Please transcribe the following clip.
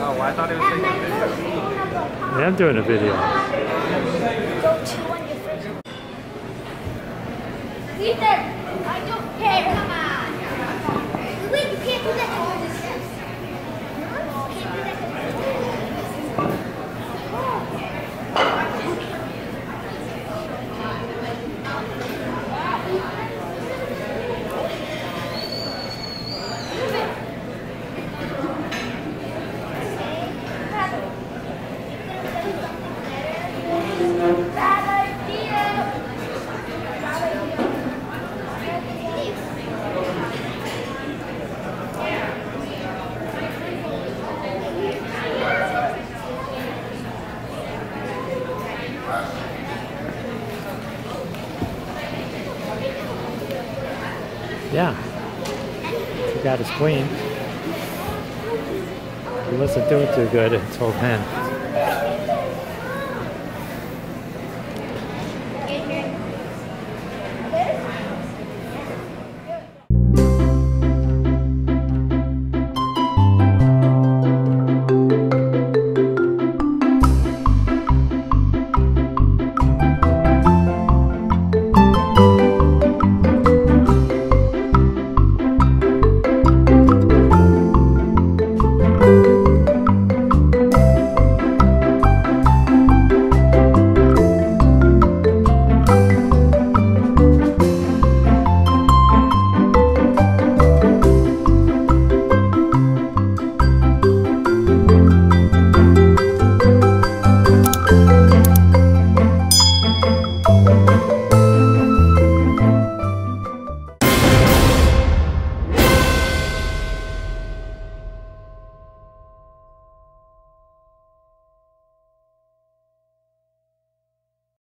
Oh, I thought it was taking a video. Yeah, I'm doing a video. Don't chew on your fish. Ethan, I don't care. Come on. Wait, you can't do that. Yeah, he got his queen. He wasn't doing too good until then.